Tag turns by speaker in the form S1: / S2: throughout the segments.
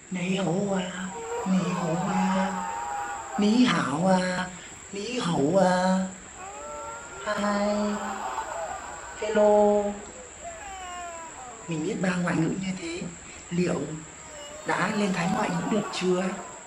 S1: Ni hổ à, ni hổ à, ní hảo à, ní hậu à, hi, hello. Mình biết ba ngoại ngữ như thế, liệu đã lên Thái ngoại ngữ được chưa?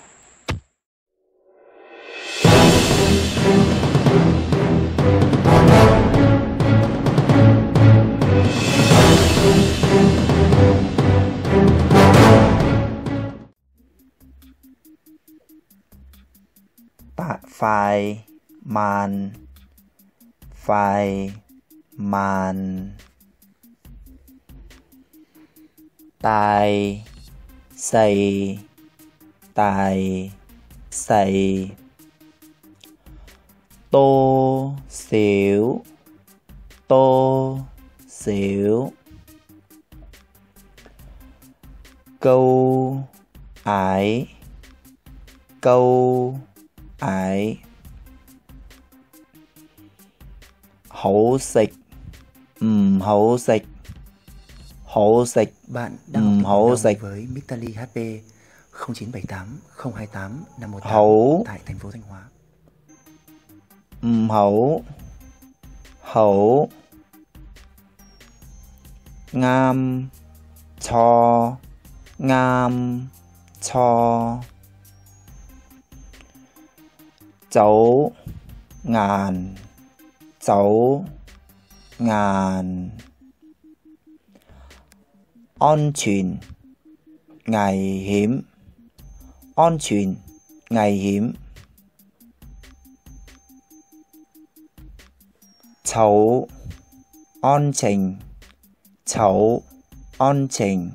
S2: Phai màn, phai màn. Tài xày, tài xày. Tô xỉu, tô xỉu. Câu ải, câu ải. Hổ xịch, hổ xịch, hổ xịch.
S1: Bạn đang học
S2: hổ
S1: đồng
S2: xịch.
S1: với Mr. Lee HP 0978 028 518
S2: Hổ,
S1: tại thành phố Thanh Hóa.
S2: hổ, hổ. Ngam cho, ngam cho. Chấu ngàn, chấu ngàn. An toàn, nguy hiểm, an toàn, nguy hiểm. Chấu an trình, chấu an trình.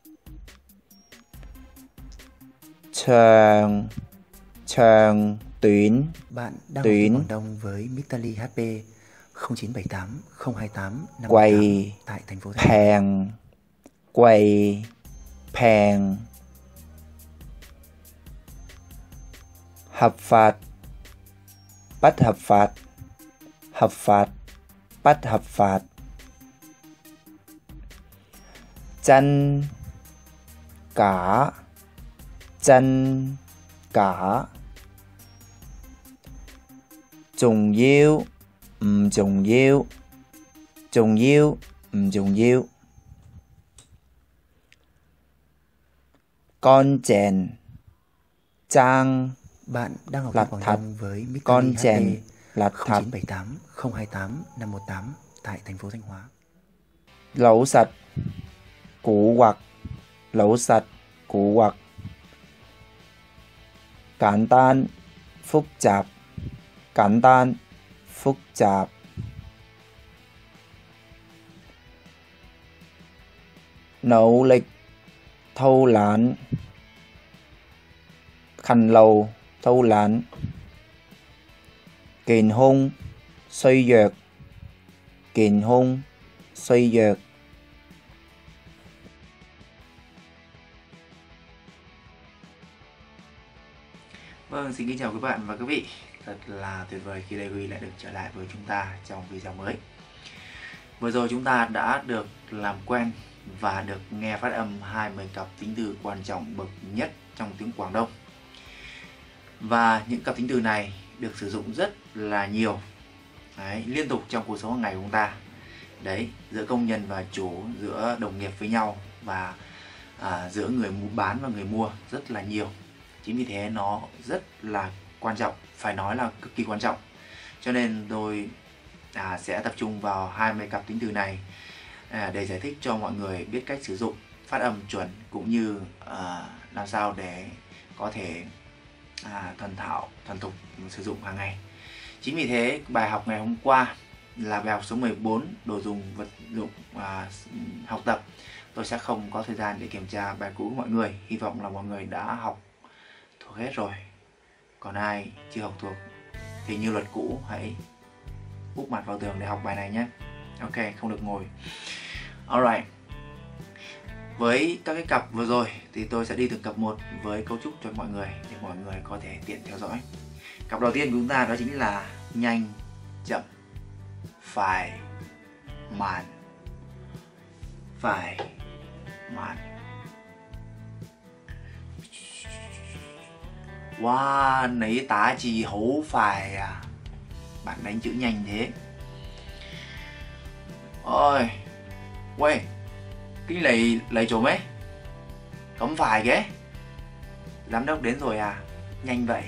S2: Trường, trường tuyến,
S1: Bạn đang
S2: tuyến.
S1: học Quảng Đông với Mr. Lee HP 0978 028 518
S2: Quầy
S1: tại thành phố Thanh Hóa.
S2: phèn, quầy phèn. Hợp pháp, bất hợp pháp, hợp pháp, bất hợp pháp. Chân cả, chân cả. Trọng yếu, trọng yếu, trọng yếu, trọng yếu. Con chèn, trang.
S1: Bạn đang học
S2: Lạch
S1: Quảng
S2: thạch,
S1: Đông với Mr.
S2: con
S1: Lee
S2: chèn,
S1: HP
S2: lạch thạch.
S1: 0978 028 518 tại thành phố Thanh Hóa.
S2: Lẩu sạch, củ hoặc, lẩu sạch, củ hoặc.簡單, phức tạp,簡單, phức tạp. Nỗ lực, thâu lãn, khăn lầu, thâu lãn. Kiện hung, suy dược, kiện hung, suy dược.
S3: Vâng, xin kính chào các bạn và quý vị. Thật là tuyệt vời khi Lê Huy lại được trở lại với chúng ta trong video mới. Vừa rồi chúng ta đã được làm quen và được nghe phát âm 20 cặp tính từ quan trọng bậc nhất trong tiếng Quảng Đông. Và những cặp tính từ này được sử dụng rất là nhiều liên tục trong cuộc sống hàng ngày của chúng ta. Đấy, giữa công nhân và chủ, giữa đồng nghiệp với nhau và giữa người bán và người mua rất là nhiều. Chính vì thế nó rất là quan trọng, phải nói là cực kỳ quan trọng. Cho nên tôi sẽ tập trung vào 20 cặp tính từ này để giải thích cho mọi người biết cách sử dụng, phát âm chuẩn cũng như làm sao để có thể thuần thục sử dụng hàng ngày. Chính vì thế bài học ngày hôm qua là bài học số 14, đồ dùng vật dụng học tập. Tôi sẽ không có thời gian để kiểm tra bài cũ của mọi người. Hy vọng là mọi người đã học thuộc hết rồi. Còn ai chưa học thuộc thì như luật cũ hãy bút mặt vào tường để học bài này nhé. Ok, không được ngồi. Alright. Với các cái cặp vừa rồi thì tôi sẽ đi từng cặp một với cấu trúc cho mọi người để mọi người có thể tiện theo dõi. Cặp đầu tiên của chúng ta đó chính là nhanh, chậm, phải, màn. Phải, màn. Wow, nấy tá chỉ hấu phải à. Bạn đánh chữ nhanh thế. Ôi, quay, cái lấy chỗ mấy? Cấm phải ghé. Giám đốc đến rồi à? Nhanh vậy.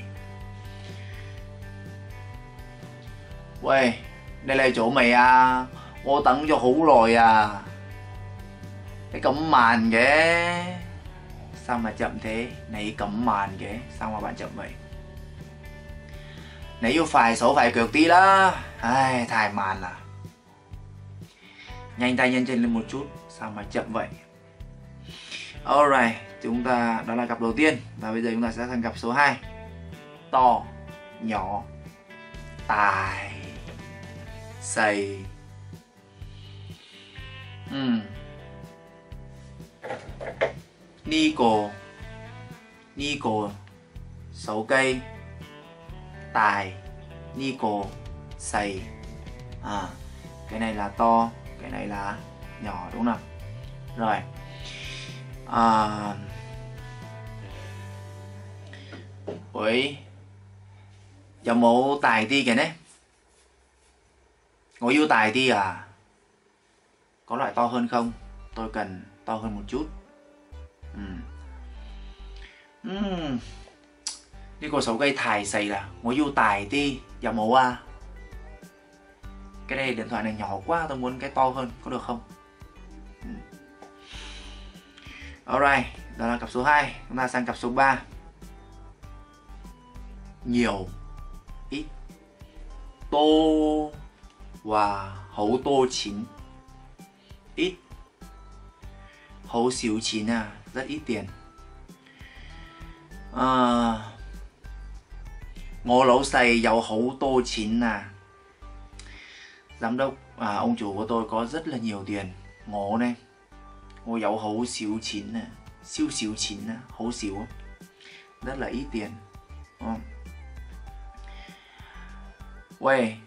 S3: Quay, đây là chỗ mày à? Ô tấn cho hủ rồi à? Cái cấm màn ghé. Sao mà chậm thế? Này cấm màn ghé. Sao mà bạn chậm vậy? Này yêu phải xấu phải cực tí đó. Ai, thải màn à? Nhanh tay nhanh chân lên một chút. Sao mà chậm vậy? Alright, chúng ta đó là cặp đầu tiên. Và bây giờ chúng ta sẽ sang cặp số 2. To, nhỏ, tài, xầy. Nico, 6 cây, tài, Nico, xầy. Cái này là to, cái này là nhỏ đúng không? Rồi. Ủi, giờ mẫu tài ti kìa đấy. Ngồi yêu tài ti à? Có loại to hơn không? Tôi cần to hơn một chút. Đi cô 6 cây thải xầy là ngồi yêu tài ti. Giờ mẫu à? Cái này điện thoại này nhỏ quá, tôi muốn cái to hơn, có được không? Alright, đó là cặp số 2. Chúng ta sang cặp số 3. Nhiều, ít, tô và hấu tô chín. Ít, hấu xíu chín à, rất ít tiền. Ngô lẩu xầy dầu hấu tô chín à. Giám đốc, ông chủ của tôi có rất là nhiều tiền. Ngô này, ngô dầu hấu xíu chín à, xíu chín à, hấu xíu, rất là ít tiền. Quay,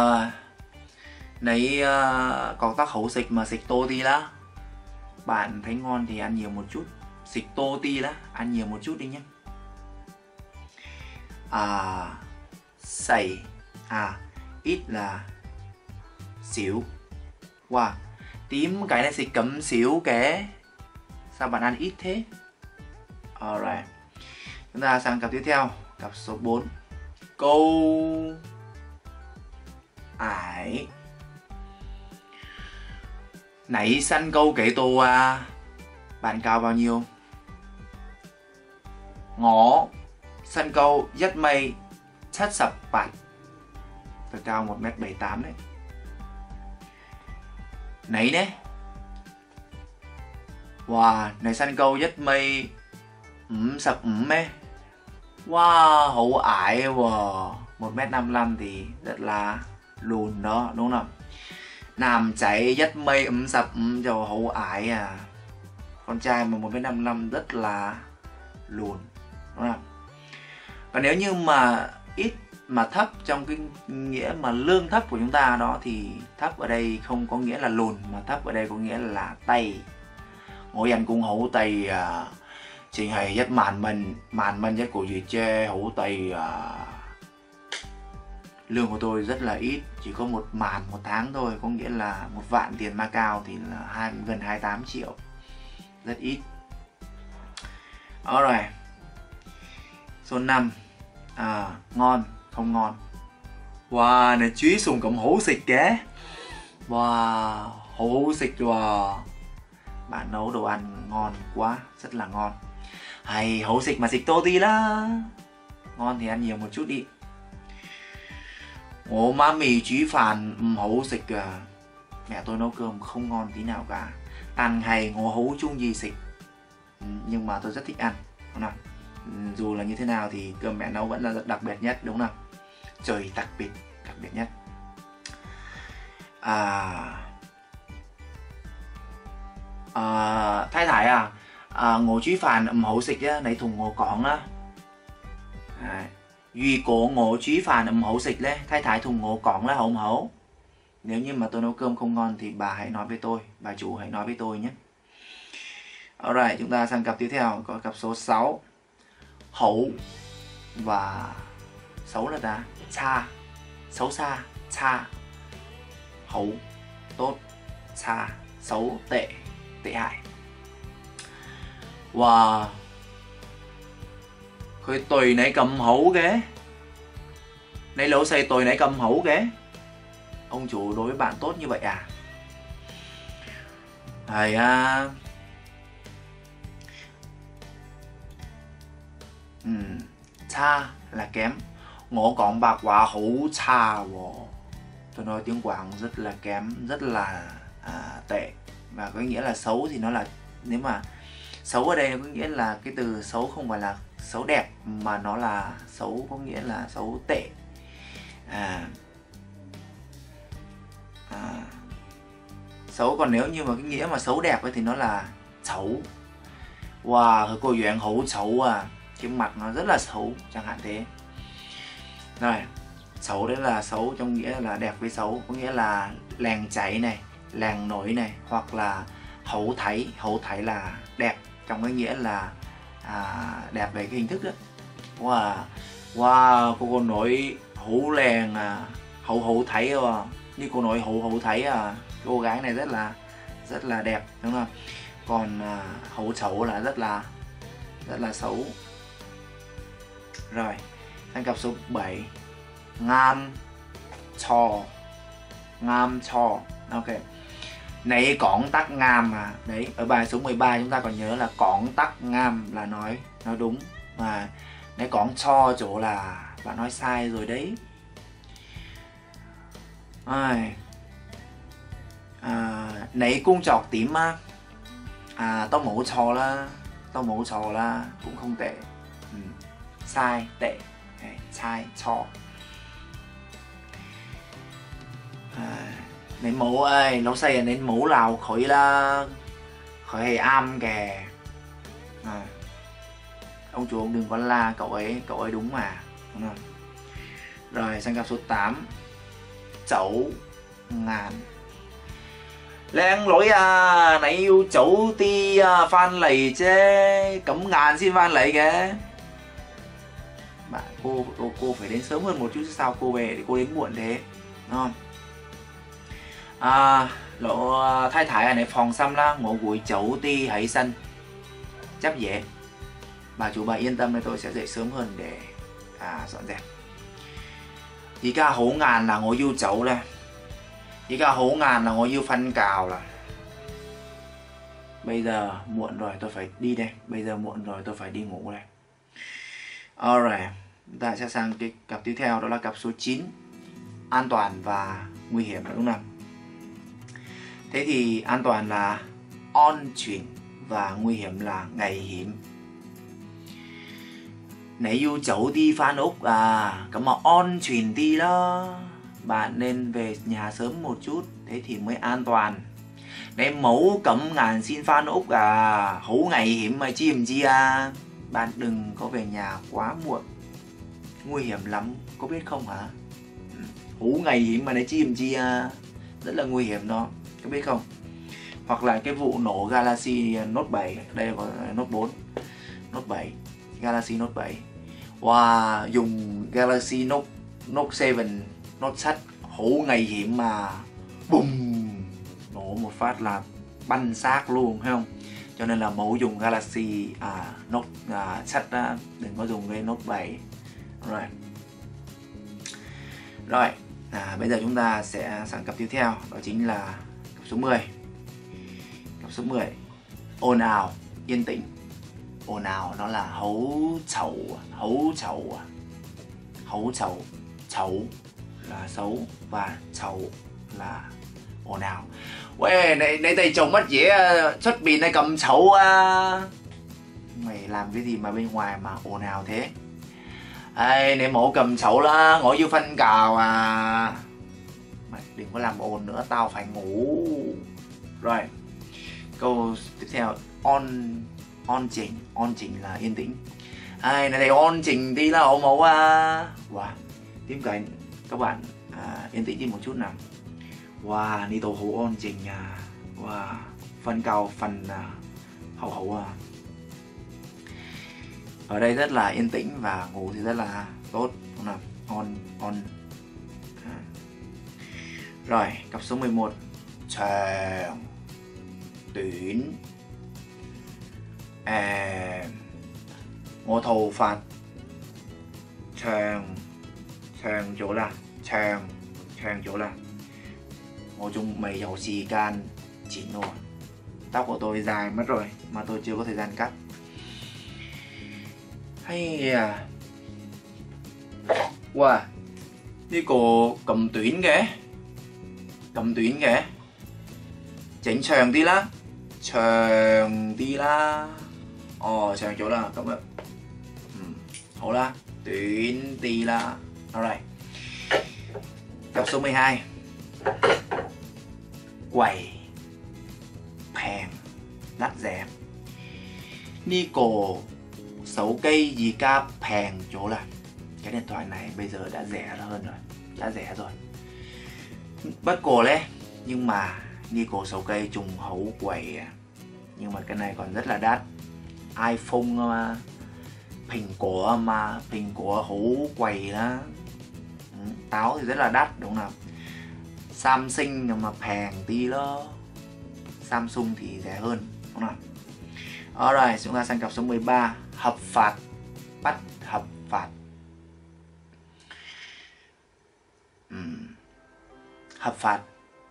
S3: nấy có tác hấu xịt mà xịt tô ti lá. Bạn thấy ngon thì ăn nhiều một chút. Xịt tô ti lá, ăn nhiều một chút đi nhé. Xầy, ít là xíu. Wow, tím cái này xịt cấm xíu ké. Sao bạn ăn ít thế? Alright, chúng ta sang cặp tiếp theo, cặp số 4. Câu ải. Nãy săn câu kể tô à. Bạn cao bao nhiêu? Ngõ săn câu rất mây chất sập bạn. Tôi cao 1m78 đấy. Nãy đấy. Wow, này săn câu rất mây sập ấy. Wow, hậu ải wow. 1m55 thì rất là lùn đó, đúng không? Nam chạy rất mây sập cho hậu ải à. Con trai mà 1m55 rất là lùn, đúng không? Và nếu như mà ít mà thấp trong cái nghĩa mà lương thấp của chúng ta đó, thì thấp ở đây không có nghĩa là lùn, mà thấp ở đây có nghĩa là tay. Ngồi anh cũng hữu tay trình hay rất màn mình rất của gì chê hữu tay. Lương của tôi rất là ít, chỉ có 1 màn 1 tháng thôi, có nghĩa là 1 vạn tiền Macau thì là gần 28 triệu, rất ít. Alright, số 5. Ngon không ngon. Wow, này chú sùng cộng hổ xịt ké. Wow, hổ xịt wow. Bạn nấu đồ ăn ngon quá, rất là ngon. Hay hổ xịt mà xịt tô tí lá. Ngon thì ăn nhiều một chút đi. Ồ, má mì chú phản hổ xịt à. Mẹ tôi nấu cơm không ngon tí nào cả. Ăn hay ngô hấu chung gì xịt. Nhưng mà tôi rất thích ăn, đúng không? Dù là như thế nào thì cơm mẹ nấu vẫn là rất đặc biệt nhất, đúng không? Trời, đặc biệt nhất. Thái thải ngô chú phản hổ xịt á, này thùng ngô cỏng á. Duy cổ ngô chú phản hổ xịt đấy, thái thải thùng ngô cỏng là hổng hổ. Nếu như mà tôi nấu cơm không ngon thì bà hãy nói với tôi, bà chủ hãy nói với tôi nhé. Alright, chúng ta sang cặp tiếp theo, có cặp số 6. Hậu và xấu là ta cha, xấu xa, cha, hấu, tốt, xa, xấu, tệ, tệ hại. Wow, khơi tùy nãy cầm hấu ghé, nãy lỗ xây tùy nãy cầm hấu ghé. Ông chủ đối với bạn tốt như vậy à? Thầy cha là kém. Ngõ còn bạc quả hấu cha wo. Tôi nói tiếng Quảng rất là kém, rất là tệ. Và có nghĩa là xấu thì nó là, nếu mà xấu ở đây có nghĩa là cái từ xấu không phải là xấu đẹp, mà nó là xấu có nghĩa là xấu tệ. Xấu, còn nếu như mà cái nghĩa mà xấu đẹp ấy thì nó là xấu. Wow, cô Doãn hấu xấu à, cái mặt nó rất là xấu chẳng hạn thế. Rồi, xấu đấy là xấu trong nghĩa là đẹp với xấu, có nghĩa là làng chảy này, làng nổi này, hoặc là hấu thái là đẹp trong cái nghĩa là đẹp về cái hình thức đó. Wow, cô nói hấu làng hấu thái à, như cô nói hấu thái à, cô gái này rất là đẹp đúng không? Còn hấu xấu là rất là xấu. Rồi, sang cặp số 7, ngam cho. Ok, nãy cỏng tắc ngam mà đấy, ở bài số 13 chúng ta còn nhớ là cỏng tắc ngam là nói đúng, mà nãy cỏng cho chỗ là bạn nói sai rồi đấy. Nãy cung chọc tím tao mẫu trò là cũng không tệ. Sai, tệ, sai, cho. Nên mẫu ơi, nó xây nên mẫu lào khỏi hề am kìa. Ông chủ ông đừng có la cậu ấy đúng mà, đúng không? Rồi sang cặp số 8, chậu ngàn. Lên lỗi nãy yêu chậu ti phan lầy chứ cấm ngàn xin phan lầy kìa. Bạn cô phải đến sớm hơn một chút, sao cô về thì cô đến muộn thế, đúng không? Lộ thái thái này phòng xăm lá ngộ gùi chậu ti hãy sân chấp dễ. Bà chủ bà yên tâm nên tôi sẽ dậy sớm hơn để dọn dẹp. Chỉ ca hổ ngàn là ngồi yêu chậu đây. Chỉ ca hổ ngàn là ngồi yêu phân cào là. Bây giờ muộn rồi tôi phải đi đây. Bây giờ muộn rồi tôi phải đi ngủ đây. Alright, ta sẽ sang cái cặp tiếp theo, đó là cặp số 9, an toàn và nguy hiểm, đúng không? Thế thì an toàn là on chuyển và nguy hiểm là ngày hiểm. Nếu yêu cháu đi Phan Úc có mà on chuyển đi đó, bạn nên về nhà sớm một chút, thế thì mới an toàn. Nếu mẫu cấm ngàn xin Phan Úc hấu ngày hiểm mà chìm chi bạn đừng có về nhà quá muộn, nguy hiểm lắm, có biết không hả? Hấu ngày hiểm mà để chìm chi rất là nguy hiểm đó, có biết không? Hoặc là cái vụ nổ Galaxy Note 7, đây có Note 4, Note 7, Galaxy Note 7. Wow, dùng Galaxy Note 7, Note 6 hổ ngày hiểm mà bùm, nổ một phát là banh xác luôn, thấy không? Cho nên là mẫu dùng Galaxy Note 6 đó, đừng có dùng cái Note 7. Rồi, bây giờ chúng ta sẽ sang cặp tiếp theo, đó chính là cặp số 10. Cặp số 10, ồn ào, yên tĩnh. Ồn ào nó là hấu chậu là xấu và chậu là ồn ào. Uê, này thầy chồng mất dễ xuất bìn này cầm chậu mày làm cái gì mà bên ngoài mà ồn ào thế? Ê, này mổ cầm chậu là ngồi vô phân cào mày đừng có làm ồn nữa, tao phải ngủ. Rồi, câu tiếp theo, on chỉnh là yên tĩnh. Này thầy on chỉnh tí là ổn mẫu wow, tím cảnh các bạn yên tĩnh đi một chút nào. Wow, ni tổ hữu on chỉnh wow, phần cao phần hậu Ở đây rất là yên tĩnh và ngủ thì rất là tốt, đúng không? On. Rồi, cặp số 11. Trường tuyển ngô thầu phạt. Trường chỗ là trường chỗ là ngô chung mày giàu xì can chỉ nổi. Tóc của tôi dài mất rồi mà tôi chưa có thời gian cắt. Hay à. Wow, đi cổ cầm tuyến kìa. Chỉnh trường tí lá. Trường chỗ là các bạn. Hổ là tuyến tí là. Alright. Cặp số 12. Quầy phèn đắt rẻ. Ni cổ xấu cây gì ca phèn chỗ là. Cái điện thoại này bây giờ đã rẻ hơn rồi. Đã rẻ rồi. Bất cổ đấy. Nhưng mà ni cổ xấu cây trùng hấu quầy. Nhưng mà cái này còn rất là đắt. iPhone mà苹果hấu quầy đó. Táo thì rất là đắt đúng không? Samsung mà phèn tí đó. Samsung thì rẻ hơn đúng không? Alright, chúng ta sang cặp số 13. Hợp phạt. Bắt hợp phạt. Hợp phạt.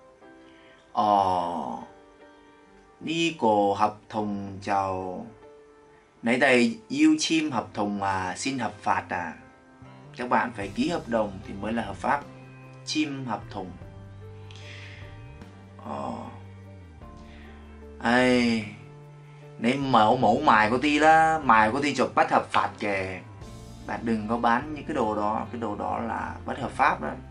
S3: Đi cổ hợp同就 nãy đây yêu chim hợp同mà xin hợp phạt à. Các bạn phải ký hợp đồng thì mới là hợp pháp. Chim hợp同. Nếu mẫu mài của ti là mài của ti chụp bắt hợp phạt kìa. Bạn đừng có bán những cái đồ đó. Cái đồ đó là bất hợp pháp đó.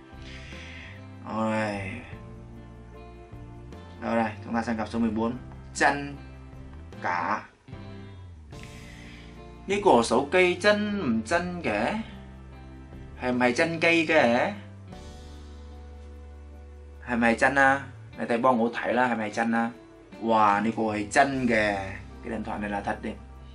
S3: Rồi đây, chúng ta sang cặp số 14. Chân cả. Đi cổ xấu cây chân kìa. Hay mày chân cây kìa. Hay mày chân à. Này tay bong ngủ thấy là hay mày chân à. Wow, đi cổ hay chân kìa. Cái điện thoại này là thật đi.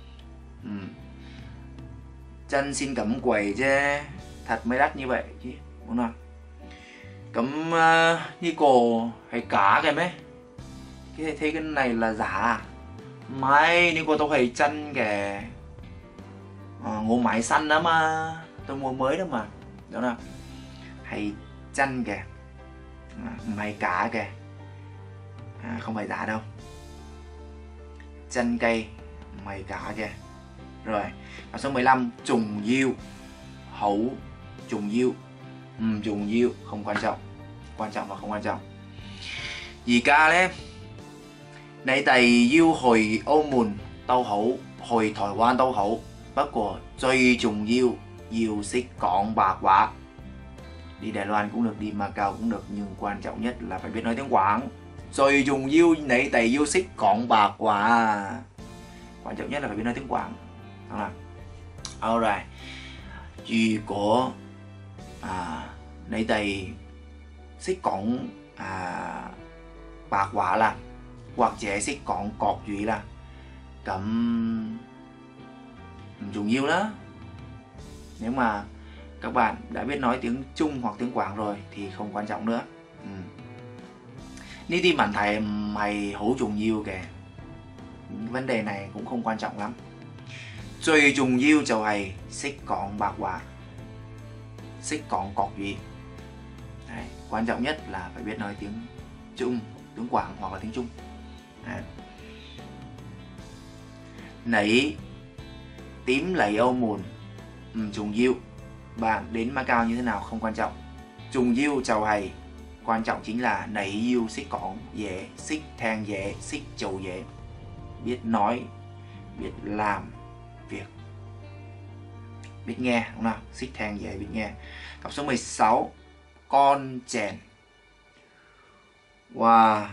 S3: Chân xin cấm quầy chứ. Thật mới đắt như vậy chứ. Đúng không? Cấm đi cổ hay cá kìa mấy. Thế cái này là giả à? Mày đi cổ tao hay chân kìa. Ngô máy xanh đó mà. Tôi mua mới đó mà. Đúng không? Hay chân kìa. Mày cá kìa. Không phải giả đâu. Chân cây. Mày cá kìa. Rồi. Và số 15. Trùng diêu. Hấu. Trùng diêu. Trùng diêu. Không quan trọng. Quan trọng và không quan trọng. Gì ca đấy. Nãy tay diêu hồi Âu Mùn. Tao hấu. Hồi Thái Quan tao hấu. Bất của最重要 yêu識講白話. Đi Đài Loan cũng được, đi Macau cũng được, nhưng quan trọng nhất là phải biết nói tiếng Quảng. 最重要你哋要識講白話. Quan trọng nhất là phải biết nói tiếng Quảng. Đúng không? Alright. 如果你哋識講白話啦，或者識講國語啦，咁唔重要đó. Nếu mà các bạn đã biết nói tiếng Trung hoặc tiếng Quảng rồi thì không quan trọng nữa. Ní đi bản thầy mày hữu trùng yêu kìa. Vấn đề này cũng không quan trọng lắm.最重要就係識講白話,識講國語. Đấy, quan trọng nhất là phải biết nói tiếng Trung, tiếng Quảng hoặc là tiếng Trung. Nãy tím lấy Âu Mùn. Trùng yêu. Bạn đến Macau như thế nào không quan trọng. Trùng yêu chào hay. Quan trọng chính là nãy yêu xích cỏng dễ, xích thang dễ, xích chầu dễ. Biết nói, biết làm việc, biết nghe, đúng không? Xích thang dễ, biết nghe. Cặp số 16. Con chèn. Wow.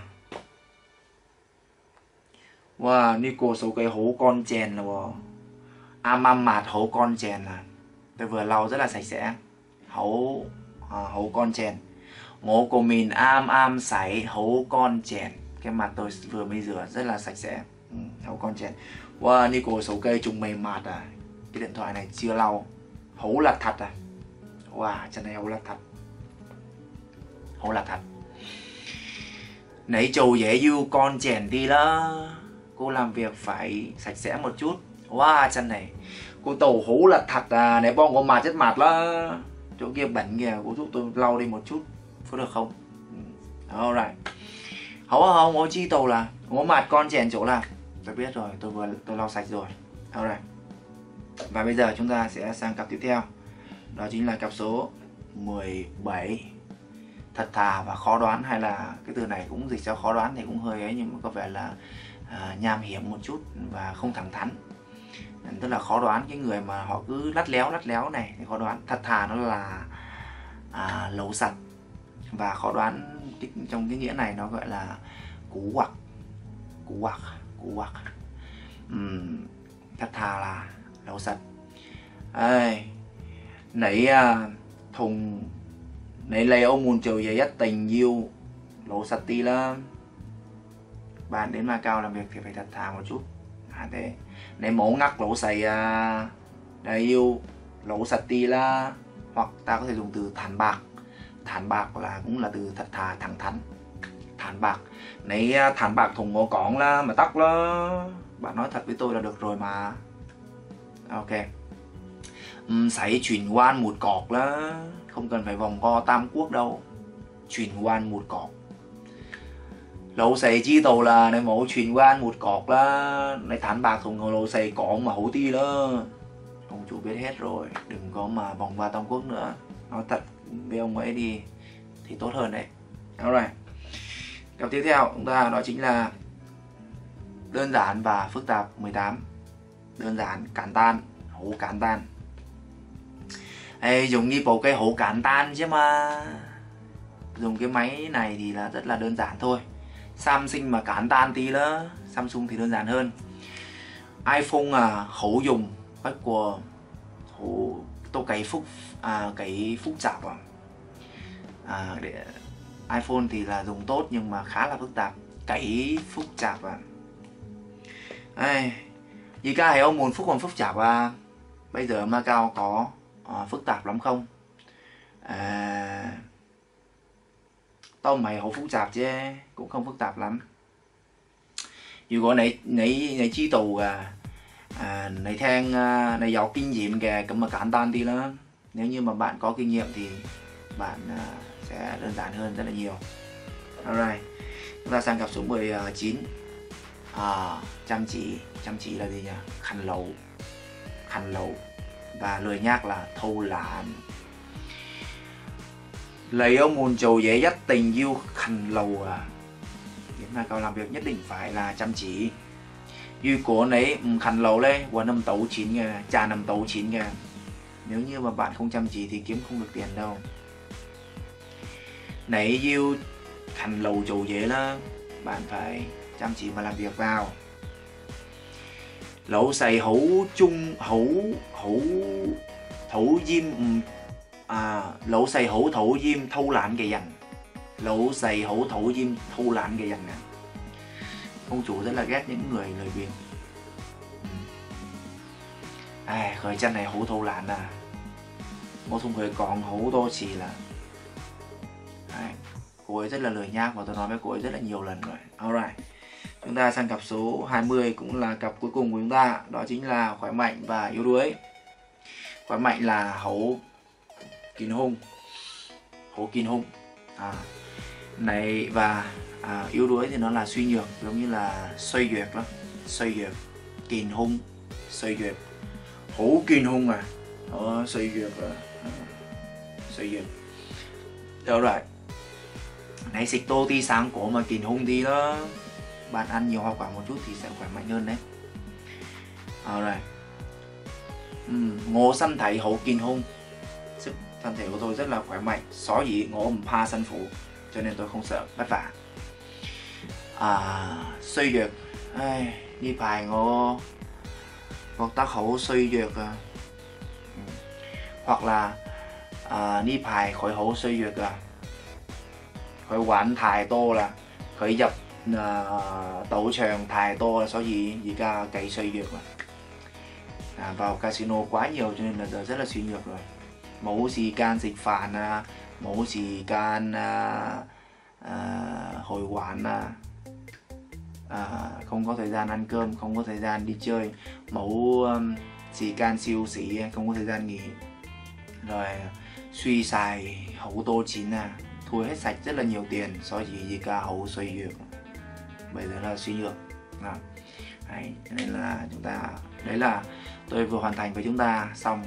S3: Wow, ni cô số cái hố con chèn là bò. Am mạt hố con chèn là. Tôi vừa lau rất là sạch sẽ. Hố con chèn. Ngố của mình am sảy hố con chèn. Cái mặt tôi vừa mới rửa rất là sạch sẽ. Hố con chèn. Wow, ni cô số cây trùng mày mạt à. cái điện thoại này chưa lau. Hấu là thật à? Wow, chân này hấu là thật. Hấu là thật. Nấy trầu dễ yêu con chèn đi đó. Cô làm việc phải sạch sẽ một chút. Wow, chân này cô tàu hấu là thật à. Nãy bong có mặt chết mặt đó. Chỗ kia bẩn kìa, cô giúp tôi lau đi một chút, có được không? Alright. Hấu không, hấu chi tàu là ngố mặt con chèn chỗ là. Tôi biết rồi, tôi lau sạch rồi. Alright. Và bây giờ chúng ta sẽ sang cặp tiếp theo. Đó chính là cặp số 17. Thật thà và khó đoán, hay là cái từ này cũng dịch ra khó đoán thì cũng hơi ấy, nhưng mà có vẻ là nham hiểm một chút và không thẳng thắn. Tức là khó đoán, cái người mà họ cứ lắt léo này thì khó đoán. Thật thà nó là lấu sạch, và khó đoán trong cái nghĩa này nó gọi là cú quặc. Thật thà là lấu sạch. Nãy thùng nãy lấy ông muốn chiều về dắt tình yêu lấu sạch tí lắm. Bạn đến Macau làm việc thì phải thật thà một chút. Thế nãy mổ ngắt lỗ xày đây yêu lỗ sạch tí là, hoặc ta có thể dùng từ thản bạc. Thản bạc là cũng là từ thật thà, thẳng thắn. Thản bạc. Nãy thản bạc thùng ngô cỏn là mà tóc đó. Bạn nói thật với tôi là được rồi mà. Ok. Sấy chuyển quan một cọc là không cần phải vòng vo tam quốc đâu. Chuyển quan một cọc. Lẩu xày chi tàu là này mẫu chuyển quan một cọc là này thản bạc thùng ngô lẩu xày cỏn mà hổ ti đó. Ông chủ biết hết rồi, đừng có mà vòng qua tam quốc nữa. Nói thật với ông ấy đi thì tốt hơn đấy. Alright. Cặp tiếp theo chúng ta đó chính là đơn giản và phức tạp 18. Đơn giản, cản tan, hổ cản tan. Ê, dùng như bộ cái hổ cản tan chứ mà. Dùng cái máy này thì là rất là đơn giản thôi. Samsung mà cản tan tí đó, Samsung thì đơn giản hơn. iPhone hổ dùng bắt của hổ tô cái phức tạp để iPhone thì là dùng tốt nhưng mà khá là phức tạp. Cái phức tạp gì cả ông muốn phức tạp bây giờ Macau có phức tạp lắm không? Tao mày hổ phức tạp chứ cũng không phức tạp lắm. Dù có nãy chi tù này than này giàu kinh nghiệm kìa, cũng mà cản tan đi lắm. Nếu như mà bạn có kinh nghiệm thì bạn sẽ đơn giản hơn rất là nhiều. Alright. Chúng ta sang cặp số 19. Chăm chỉ là gì nhỉ? Khăn lẩu. Và lười nhác là thâu lãng. Lấy ông nguồn trầu dễ dắt tình yêu khăn lầu Đến Macau làm việc nhất định phải là chăm chỉ. Như của nấy khăn lầu lên của 5 tấu 9 ngàn, trà 5 tấu 9 ngàn. Nếu như mà bạn không chăm chỉ thì kiếm không được tiền đâu. Nấy yêu khăn lầu trầu dễ là bạn phải chăm chỉ mà làm việc vào. Lẩu xày hấu chung thấu diêm lẩu xày hấu thấu diêm thâu lãn kề dành. Lẩu xày hấu thấu diêm thâu lãn kề dành. Ông chủ rất là ghét những người lười biếng. Khởi chân này hấu thâu lãn một thùng khởi còn hấu to chỉ là cô ấy rất là lười nhác và tôi nói với cô ấy rất là nhiều lần rồi. Alright. Chúng ta sang cặp số 20 cũng là cặp cuối cùng của chúng ta, đó chính là khỏe mạnh và yếu đuối. Khỏe mạnh là hấu kín hung. Này và yếu đuối thì nó là suy nhược, giống như là xoay duyệt lắm. Xoay duyệt, kín hung, xoay duyệt. Hấu kín hung xoay duyệt xoay duyệt. Được rồi. Này xịt tô ti sáng cổ mà kín hung đi đó. Bạn ăn nhiều hoa quả một chút thì sẽ khỏe mạnh hơn đấy. Rồi. Ngô sanh thấy hậu kín hung. Sức thân thể của tôi rất là khỏe mạnh. Xó gì ngô pa sanh phủ. Cho nên tôi không sợ vất vả. Suy duyệt. Đi phải ngô hoặc tác hậu suy duyệt. Hoặc là đi phải khỏi hậu suy duyệt khỏi quán thải tô là khởi dập tổ trường thải tô là số gì cả cái suy duyệt mà. vào casino quá nhiều cho nên là giờ rất là suy nhược rồi. Mẫu xì can dịch phản, mẫu xì can hồi quán, không có thời gian ăn cơm, không có thời gian đi chơi, mẫu xì can siêu sĩ, không có thời gian nghỉ, rồi suy xài hậu tô chín, thua hết sạch rất là nhiều tiền, so gì cả hậu suy nhược, bây giờ là suy nhược. Đấy, nên là chúng ta, đấy là tôi vừa hoàn thành với chúng ta xong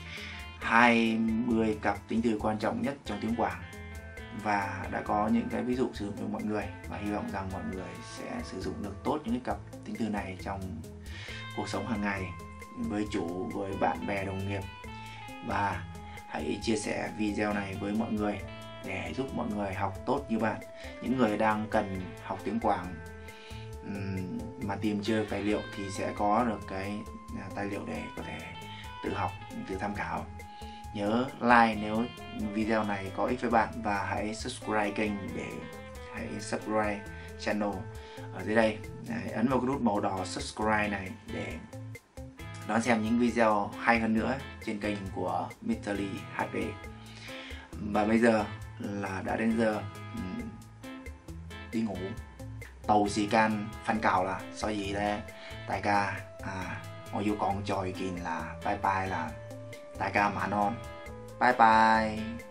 S3: 20 cặp tính từ quan trọng nhất trong tiếng Quảng, và đã có những cái ví dụ sử dụng cho mọi người, và hy vọng rằng mọi người sẽ sử dụng được tốt những cái cặp tính từ này trong cuộc sống hàng ngày với chủ, với bạn bè, đồng nghiệp. Và hãy chia sẻ video này với mọi người để giúp mọi người học tốt như bạn. Những người đang cần học tiếng Quảng mà tìm chưa tài liệu thì sẽ có được cái tài liệu để có thể tự học, tự tham khảo. Nhớ like nếu video này có ích với bạn, và hãy subscribe kênh để hãy subscribe channel ở dưới đây. Ấn vào cái nút màu đỏ subscribe này để đón xem những video hay hơn nữa trên kênh của Mr. Lee HD. Và bây giờ là đã đến giờ đi ngủ. Tàu xì can phân cào là so gì đấy đại ca ngồi vô con tròi kín là bye bye, là đại ca mà non bye bye.